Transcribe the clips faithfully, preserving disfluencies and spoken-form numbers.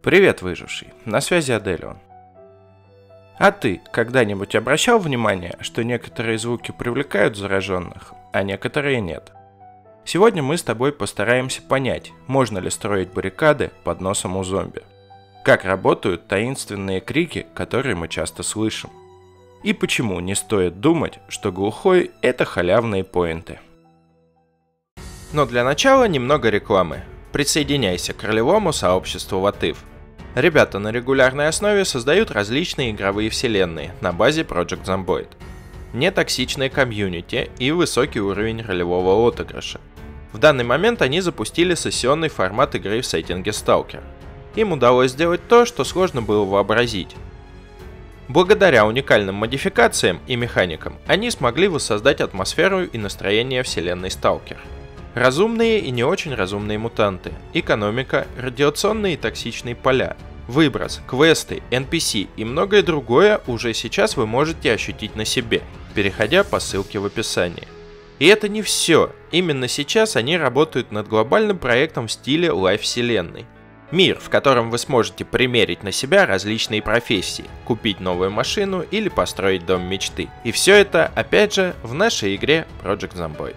Привет, выживший. На связи Аделион. А ты когда-нибудь обращал внимание, что некоторые звуки привлекают зараженных, а некоторые нет? Сегодня мы с тобой постараемся понять, можно ли строить баррикады под носом у зомби. Как работают таинственные крики, которые мы часто слышим. И почему не стоит думать, что глухой – это халявные поинты. Но для начала немного рекламы. Присоединяйся к ролевому сообществу Ватыв. Ребята на регулярной основе создают различные игровые вселенные на базе Project Zomboid. Нетоксичное комьюнити и высокий уровень ролевого отыгрыша. В данный момент они запустили сессионный формат игры в сеттинге Stalker. Им удалось сделать то, что сложно было вообразить. Благодаря уникальным модификациям и механикам они смогли воссоздать атмосферу и настроение вселенной Stalker. Разумные и не очень разумные мутанты, экономика, радиационные и токсичные поля, выброс, квесты, эн пи си и многое другое уже сейчас вы можете ощутить на себе, переходя по ссылке в описании. И это не все, именно сейчас они работают над глобальным проектом в стиле лайф-вселенной. Мир, в котором вы сможете примерить на себя различные профессии, купить новую машину или построить дом мечты. И все это, опять же, в нашей игре Project Zomboid.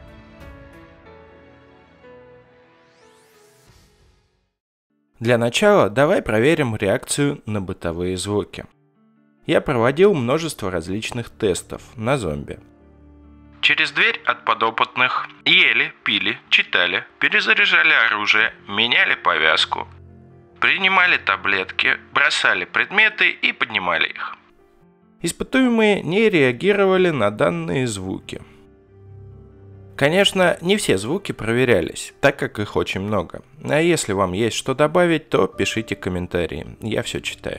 Для начала давай проверим реакцию на бытовые звуки. Я проводил множество различных тестов на зомби. Через дверь от подопытных ели, пили, читали, перезаряжали оружие, меняли повязку, принимали таблетки, бросали предметы и поднимали их. Испытуемые не реагировали на данные звуки. Конечно, не все звуки проверялись, так как их очень много. А если вам есть что добавить, то пишите комментарии, я все читаю.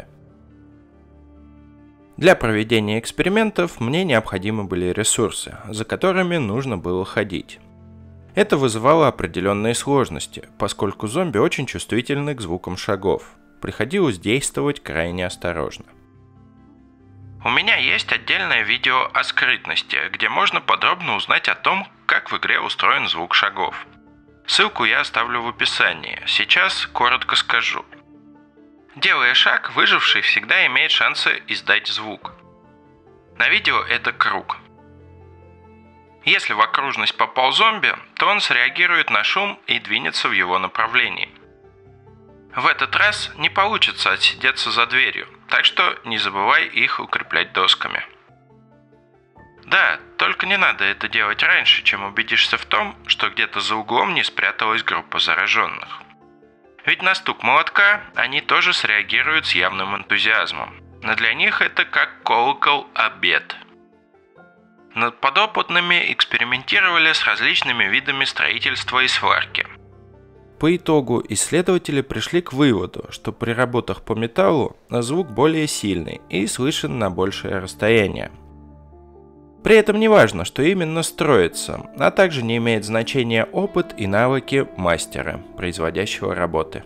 Для проведения экспериментов мне необходимы были ресурсы, за которыми нужно было ходить. Это вызывало определенные сложности, поскольку зомби очень чувствительны к звукам шагов. Приходилось действовать крайне осторожно. У меня есть отдельное видео о скрытности, где можно подробно узнать о том, как в игре устроен звук шагов. Ссылку я оставлю в описании, сейчас коротко скажу. Делая шаг, выживший всегда имеет шансы издать звук. На видео это круг. Если в окружность попал зомби, то он среагирует на шум и двинется в его направлении. В этот раз не получится отсидеться за дверью, так что не забывай их укреплять досками. Да, только не надо это делать раньше, чем убедишься в том, что где-то за углом не спряталась группа зараженных. Ведь на стук молотка они тоже среагируют с явным энтузиазмом, но для них это как колокол обед. Над подопытными экспериментировали с различными видами строительства и сварки. По итогу исследователи пришли к выводу, что при работах по металлу звук более сильный и слышен на большее расстояние. При этом не важно, что именно строится, а также не имеет значения опыт и навыки мастера, производящего работы.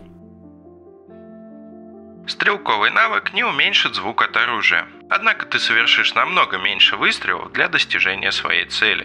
Стрелковый навык не уменьшит звук от оружия, однако ты совершишь намного меньше выстрелов для достижения своей цели.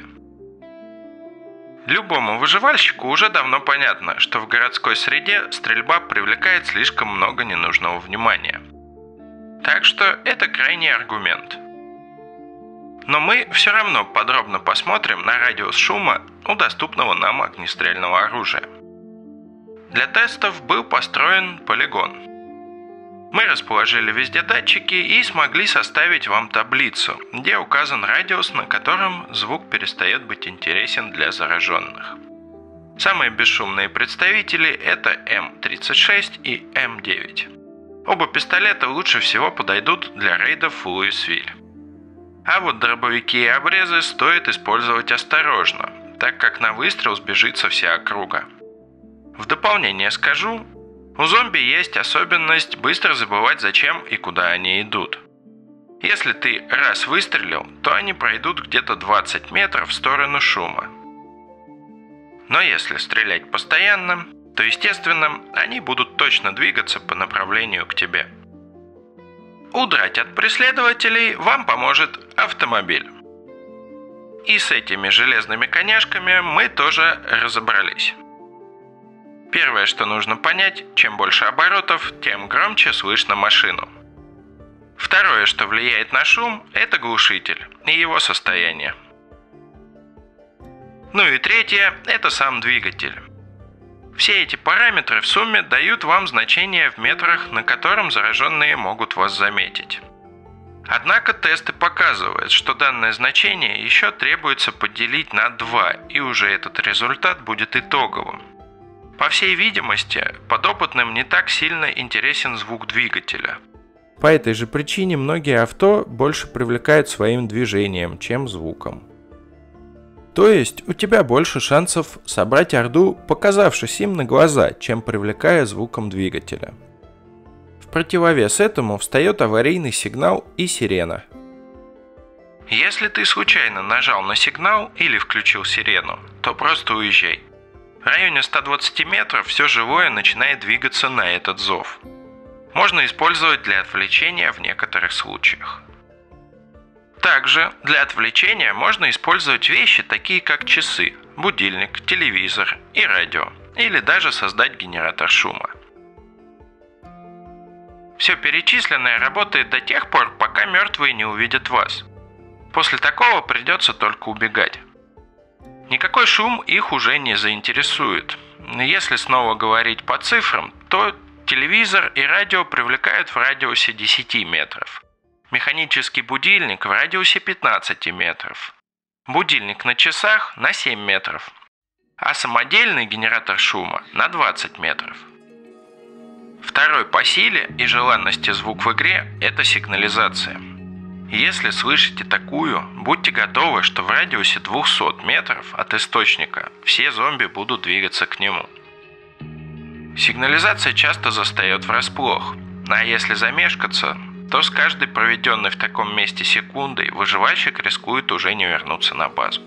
Любому выживальщику уже давно понятно, что в городской среде стрельба привлекает слишком много ненужного внимания. Так что это крайний аргумент. Но мы все равно подробно посмотрим на радиус шума у доступного нам огнестрельного оружия. Для тестов был построен полигон. Мы расположили везде датчики и смогли составить вам таблицу, где указан радиус, на котором звук перестает быть интересен для зараженных. Самые бесшумные представители – это эм тридцать шесть и эм девять. Оба пистолета лучше всего подойдут для рейдов в Луисвиль. А вот дробовики и обрезы стоит использовать осторожно, так как на выстрел сбежится вся округа. В дополнение скажу, у зомби есть особенность быстро забывать, зачем и куда они идут. Если ты раз выстрелил, то они пройдут где-то двадцать метров в сторону шума. Но если стрелять постоянно, то, естественно, они будут точно двигаться по направлению к тебе. Удрать от преследователей вам поможет автомобиль. И с этими железными коняшками мы тоже разобрались. Первое, что нужно понять, чем больше оборотов, тем громче слышно машину. Второе, что влияет на шум, это глушитель и его состояние. Ну и третье, это сам двигатель. Все эти параметры в сумме дают вам значение в метрах, на котором зараженные могут вас заметить. Однако тесты показывают, что данное значение еще требуется поделить на два, и уже этот результат будет итоговым. По всей видимости, подопытным не так сильно интересен звук двигателя. По этой же причине многие авто больше привлекают своим движением, чем звуком. То есть у тебя больше шансов собрать орду, показавшись им на глаза, чем привлекая звуком двигателя. В противовес этому встает аварийный сигнал и сирена. Если ты случайно нажал на сигнал или включил сирену, то просто уезжай. В районе ста двадцати метров все живое начинает двигаться на этот зов. Можно использовать для отвлечения в некоторых случаях. Также для отвлечения можно использовать вещи, такие как часы, будильник, телевизор и радио, или даже создать генератор шума. Все перечисленное работает до тех пор, пока мертвые не увидят вас. После такого придется только убегать. Никакой шум их уже не заинтересует. Если снова говорить по цифрам, то телевизор и радио привлекают в радиусе десяти метров. Механический будильник в радиусе пятнадцати метров. Будильник на часах на семь метров. А самодельный генератор шума на двадцать метров. Второй по силе и желанности звук в игре – это сигнализация. Если слышите такую, будьте готовы, что в радиусе двухсот метров от источника все зомби будут двигаться к нему. Сигнализация часто застает врасплох, а если замешкаться, то с каждой проведенной в таком месте секундой выживальщик рискует уже не вернуться на базу.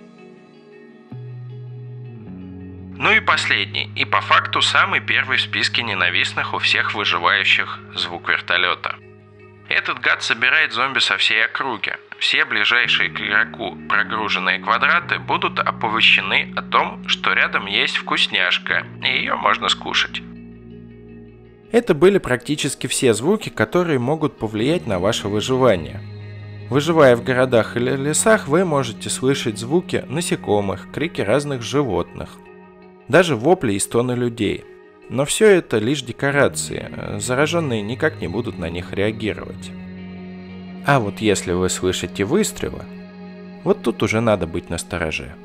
Ну и последний, и по факту самый первый в списке ненавистных у всех выживающих – звук вертолета. Этот гад собирает зомби со всей округи. Все ближайшие к игроку прогруженные квадраты будут оповещены о том, что рядом есть вкусняшка, и ее можно скушать. Это были практически все звуки, которые могут повлиять на ваше выживание. Выживая в городах или лесах, вы можете слышать звуки насекомых, крики разных животных, даже вопли и стоны людей. Но все это лишь декорации, зараженные никак не будут на них реагировать. А вот если вы слышите выстрелы, вот тут уже надо быть настороже.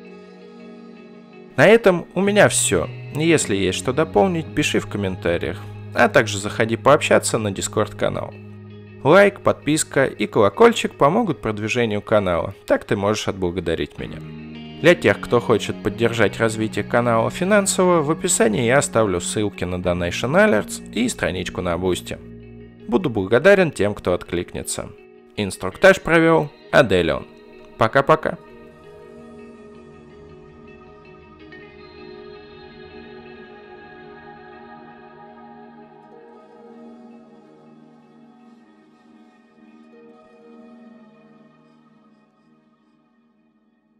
На этом у меня все. Если есть что дополнить, пиши в комментариях, а также заходи пообщаться на Discord-канал. Лайк, подписка и колокольчик помогут продвижению канала, так ты можешь отблагодарить меня. Для тех, кто хочет поддержать развитие канала финансово, в описании я оставлю ссылки на Donation Alerts и страничку на Boosty. Буду благодарен тем, кто откликнется. Инструктаж провел Аделион. Пока-пока.